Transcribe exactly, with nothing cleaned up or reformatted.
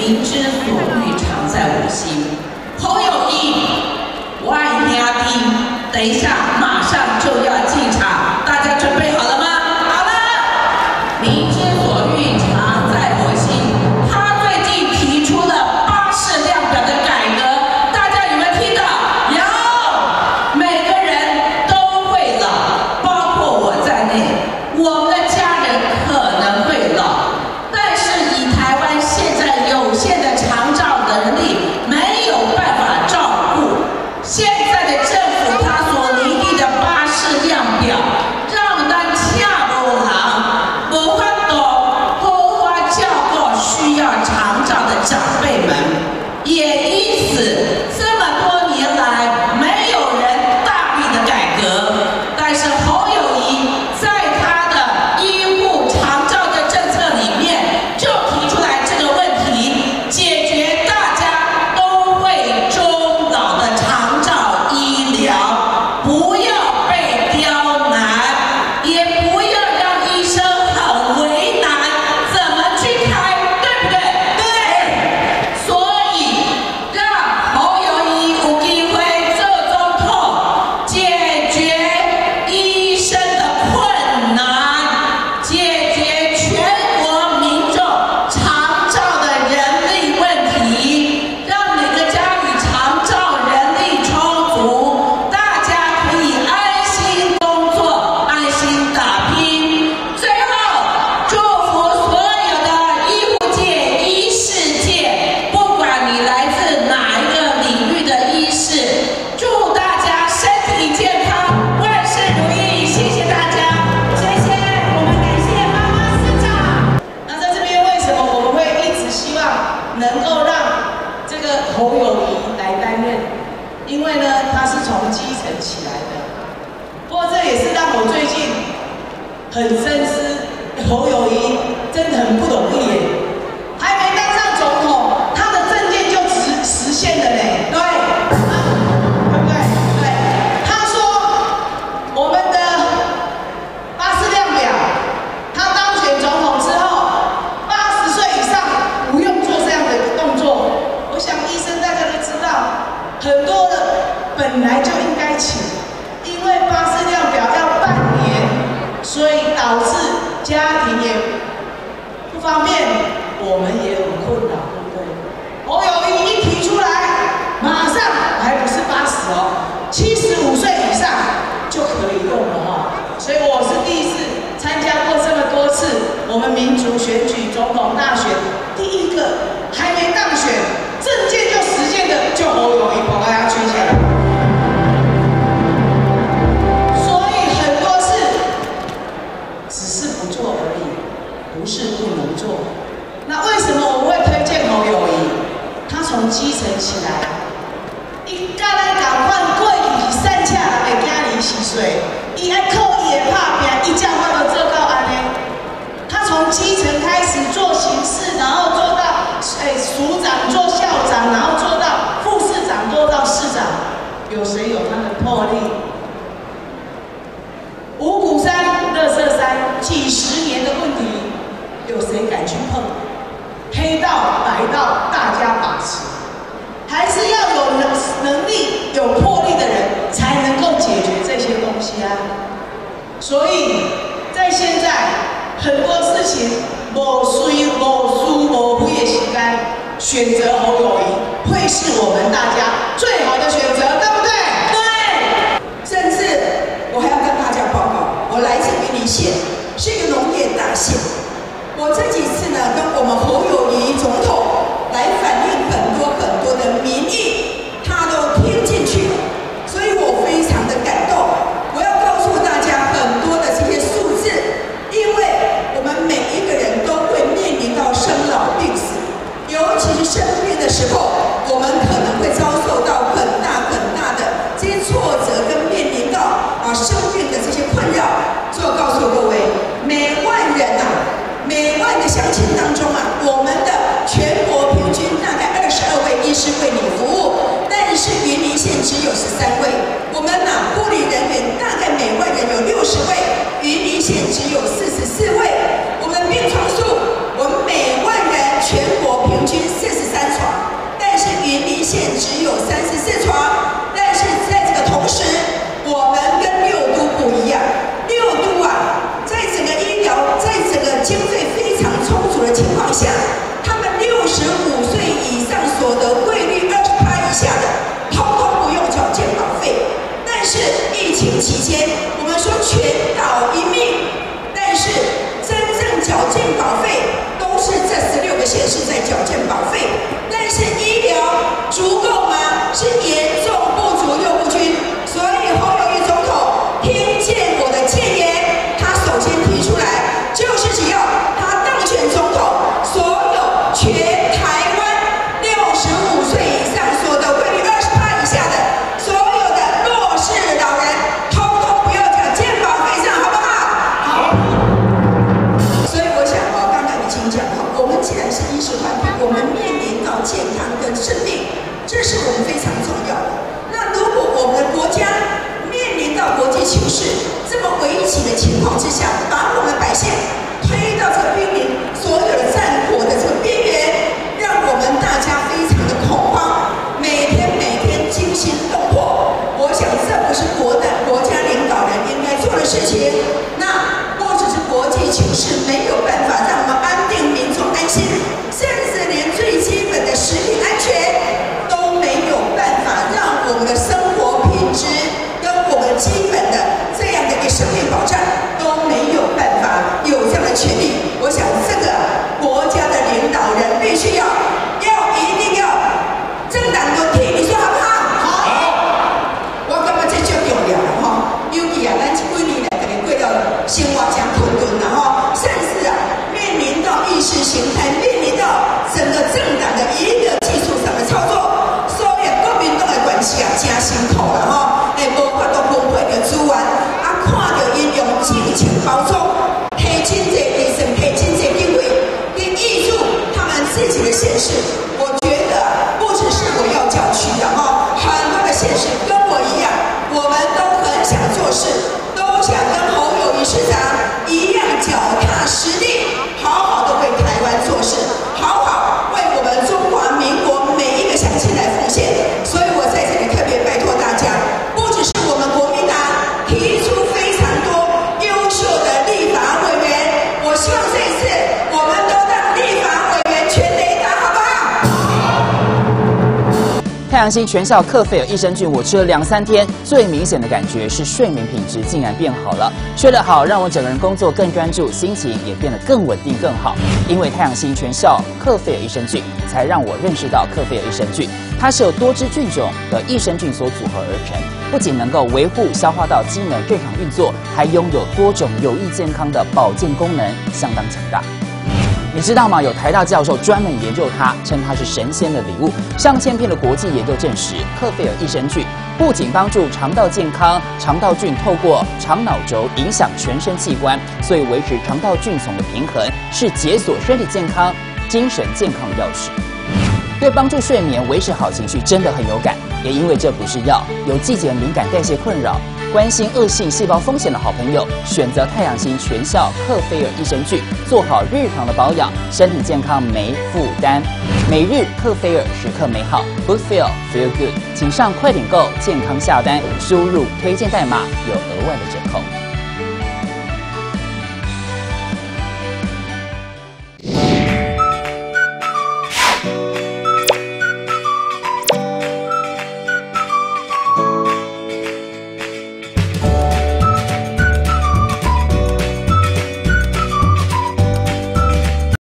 民之所欲，常在我心。侯友宜，我爱兄弟，等一下马上就要进场，大家准备好了吗？好了。民之所欲，常在我心。他最近提出了巴士量表的改革，大家有没有听到？有。每个人都会老，包括我在内，我们的家人可能会老。 有限的长照能力没有办法照顾，现在的政府他所拟定的巴士量表，让咱恰无行，无法度好好照顾需要长照的长辈们，也因此这么多年来没有人大力的改革，但是侯友宜在他的医护长照的政策里面就提出来这个问题。 解决大家都会终老的长照医疗，不要被刁难，也不要让医生很为难，怎么去开，对不对？对。所以让侯友宜有机会做总统，解决医生的困难，解决全国民众长照的人力问题。 让每个家里长照人力充足，大家可以安心工作、安心打拼。最后，祝福所有的医护界、医事界，不管你来自哪一个领域的医事，祝大家身体健康，万事如意。谢谢大家，谢谢，我们感谢妈妈市长。 那在这边，为什么我们会一直希望能够让这个侯友宜来担任？因为呢，他是从基层起来的。不过这也是让我最近很深思，侯友宜真的很不容易耶。还没当上总统，他的政见就实实现了嘞。对，啊，对不对？对，他说我们的巴士量表，他当选总统之后。 八十岁以上不用做这样的动作。我想医生大家都知道，很多的本来就应该请，因为巴士量表要半年，所以导致家庭也不方便，我们也很困扰，对不对？侯友宜一提出来，马上还不是八十哦，七十五岁以上就可以用了哈。所以我是第一次参加过这么多次我们民主选举总统大选，第一个还没当选，政见就实现的就侯友宜，把大家举起来。所以很多事只是不做而已，不是不能做。那为什么我们会推荐侯友宜？他从基层起来，伊甲咱共款过去是散车人的囝儿四岁，伊爱靠伊的打拼，伊才有法度做到安尼。他从基层开始做行事，然后做到诶署长，做校长，然后做到副市长，做到市长。有谁有他的魄力？五股山、垃圾山几十年的问题，有谁敢去碰？黑道、白道，大家把持，还是要有能能力、有魄力的人才能够解决这些东西啊。所以在现在。 很多事情无随无输无亏的时间，选择侯友宜会是我们大家最好的选择，对不对？对。 甚至我还要跟大家报告，我来自云林县，是一个农业大县。我这几次呢，跟我们侯友宜总统来反映很多很多的民意，他都听进去了，所以我非常的感动。我要告诉大家很多的这些数字，因为。 我们每一个人都会面临到生老病死，尤其是生病的时候，我们可能会遭受到很大很大情况下，他们六十五岁以上所得汇率二十趴以下的，通通不用缴健保费。但是疫情期间，我们说全岛一命，但是真正缴健保费都是这十六个县市在缴健保费，但是医疗足够吗？是严重不足又不均。所以侯友宜总统听见我的谏言，他首先提出来，就是只要他当选总统，所有全台湾六十五岁以上所得汇率二十趴以下的所有的弱势老人，通通不要缴健保费上，好不好？好。所以我想哦，刚刚已经讲了，我们既然是医师团体，我们面临到健康跟生命，这是我们非常重要的。那如果我们的国家面临到国际情势这么危急的情况之下，把我们百姓推到这个濒临所有的战火的这个边缘，让我们大家非常的恐慌，每天每天惊心动魄。我想这不是国的国家领导人应该做的事情。那不只是国际情势没有办法让我们安定民众安心，甚至连最基本的食品安全都没有办法让我们的生活品质跟我们基本的这样的一个生命保障都没有办法有这样的权利。我想这个国家的领导人必须要要一定要政党轮替，你说好不好？好。我感觉这最重要了哈，尤其啊，咱这几年来大家过了生活真困顿了哈，甚至啊面临到意识形态，面临到整个政党的一个技术上的操作，所以国民党的关系啊真辛苦了哈，哎，无法度分配着资源，啊，看到因用金钱包装，提真济提升，提真济经费，跟挹注他们自己的县市。我觉得不只是我要郊区的哈，很多的县市跟我一样，我们都很想做事，都想跟侯友宜市长一样脚踏实地，好好的为台湾做事，好好为我们中华民国每一个乡亲来奉献。所以我在这里特别拜托大家，不只是我们国民党提出非常多优秀的立法委员，我希望这一次我们都让立法委员全雷达，好不好？ 太阳星全效克菲尔益生菌，我吃了两三天，最明显的感觉是睡眠品质竟然变好了。睡得好，让我整个人工作更专注，心情也变得更稳定更好。因为太阳星全效克菲尔益生菌，才让我认识到克菲尔益生菌，它是由多支菌种的益生菌所组合而成，不仅能够维护消化道机能正常运作，还拥有多种有益健康的保健功能，相当强大。你知道吗？有台大教授专门研究它，称它是神仙的礼物。上千篇的国际研究证实，克菲尔益生菌不仅帮助肠道健康，肠道菌透过肠脑轴影响全身器官，所以维持肠道菌丛的平衡，是解锁身体健康、精神健康的钥匙。对帮助睡眠、维持好情绪真的很有感。也因为这不是药，有季节敏感、代谢困扰、关心恶性细胞风险的好朋友，选择太阳星全效克菲尔益生菌，做好日常的保养，身体健康没负担。每日克菲尔，时刻美好 ，Good Feel Feel Good，请上快点购健康下单，输入推荐代码有额外的折扣。